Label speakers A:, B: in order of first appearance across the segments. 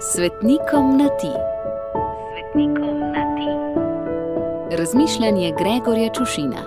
A: Svetnikom na ti. Svetnikom na ti. Razmišljanje Gregorja Čušina.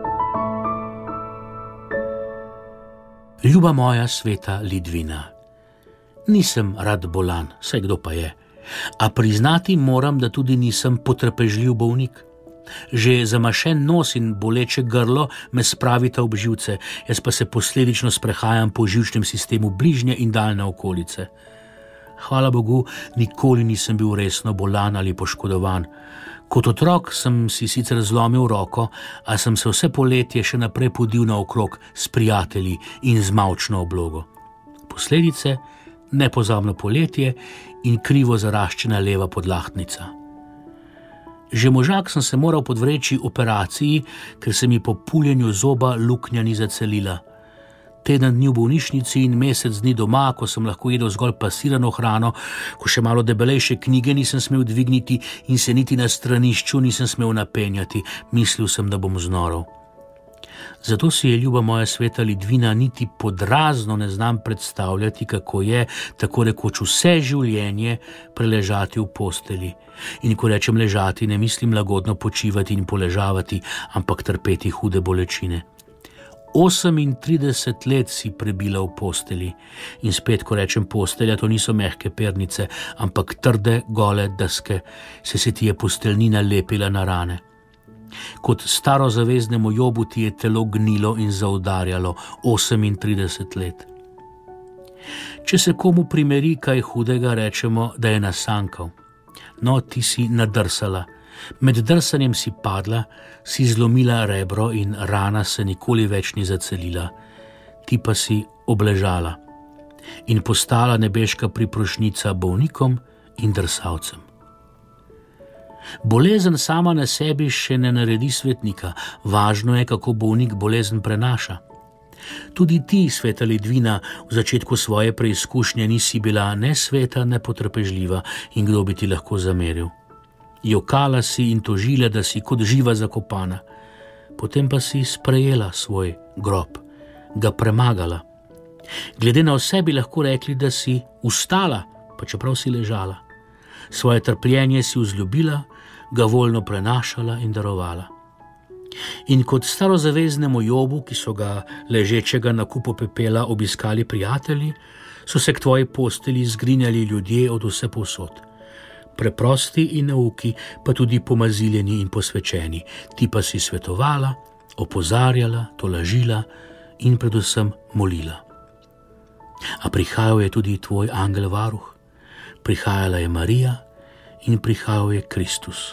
B: Ljuba moja sveta Lidvina, nisem rad bolan, saj kdo pa je, a priznati moram, da tudi nisem potrpežljiv bolnik. Že zamašen nos in boleče grlo me spravita ob živce, jaz pa se posledično sprehajam po živčnem sistemu bližnje in daljne okolice. Hvala Bogu, nikoli nisem bil resno bolan ali poškodovan. Kot otrok sem si sicer zlomil roko, a sem se vse poletje še naprej podil naokrog s prijatelji in z mavčno oblogo. Posledice: nepozabno poletje in krivo zaraščena leva podlahtnica. Že možak sem se moral podvreči operaciji, ker se mi po puljenju zoba luknja ni zacelila. Teden dni v bolnišnici in mesec dni doma, ko sem lahko jedel zgolj pasirano hrano, ko še malo debelejše knjige nisem smel dvigniti in se niti na stranišču nisem smel napenjati, mislil sem, da bom znorel. Zato si je ljuba moja sveta Lidvina niti podrazno ne znam predstavljati, kako je tako rekoč vse življenje preležati v posteli. In ko rečem ležati, ne mislim lagodno počivati in poležavati, ampak trpeti hude bolečine. 38 let si prebila v posteli in spet, ko rečem postelja, to niso mehke pernice, ampak trde, gole deske, se ti je posteljnina lepila na rane. Kot starozaveznemu Jobu ti je telo gnilo in zaudarjalo 38 let. Če se komu primeri kaj hudega, rečemo, da je nasankal. No, ti si nadrsala. Med drsanjem si padla, si zlomila rebro in rana se nikoli več ni zacelila. Ti pa si obležala in postala nebeška priprošnica bolnikom in drsalcem. Bolezen sama na sebi še ne naredi svetnika, važno je, kako bolnik bolezen prenaša. Tudi ti, sveta Lidvina, v začetku svoje preizkušnje nisi bila ne sveta, ne potrpežljiva in kdo bi ti lahko zameril. Jokala si in tožila, da si kot živa zakopana. Potem pa si sprejela svoj grob, ga premagala. Glede na vse bi lahko rekli, da si vstala, pa čeprav si ležala. Svoje trpljenje si vzljubila, ga voljno prenašala in darovala. In kot starozaveznemu Jobu, ki so ga ležečega na kupu pepela obiskali prijatelji, so se k tvoji posteli zgrinjali ljudje od vse povsod. Preprosti in nauki, pa tudi pomaziljeni in posvečeni. Ti pa si svetovala, opozarjala, tolažila in predvsem molila. A prihajal je tudi tvoj angel varuh, prihajala je Marija in prihajal je Kristus.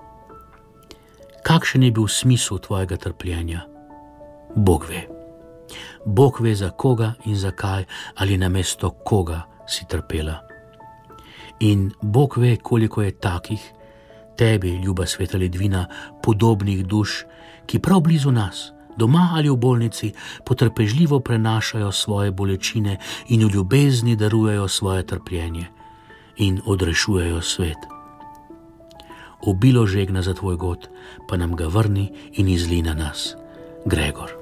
B: Kakšen je bil smisel tvojega trpljenja? Bog ve. Bog ve, za koga in zakaj ali namesto koga si trpela. In Bog ve, koliko je takih, tebi, ljuba sveta Lidvina, podobnih duš, ki prav blizu nas, doma ali v bolnici, potrpežljivo prenašajo svoje bolečine in v ljubezni darujejo svoje trpljenje in odrešujejo svet. Obilo žegna za tvoj god, pa nam ga vrni in izli na nas. Gregor.